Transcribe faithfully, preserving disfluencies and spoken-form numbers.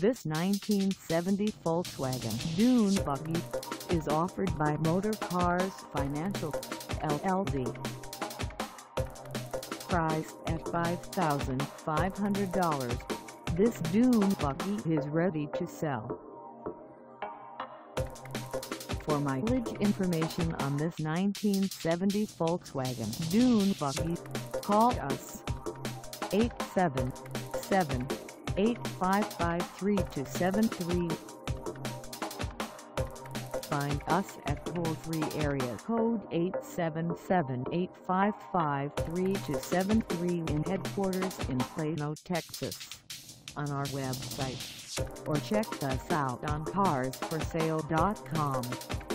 This nineteen seventy Volkswagen Dune Buggy is offered by Motorcars Financial, L L C. Priced at five thousand five hundred dollars, this Dune Buggy is ready to sell. For mileage information on this nineteen seventy Volkswagen Dune Buggy, call us eight seven seven, eight five five, three two seven three. Find us at toll-free area code eight seven seven, eight five five, three two seven three in headquarters in Plano, Texas, on our website, or check us out on cars for sale dot com.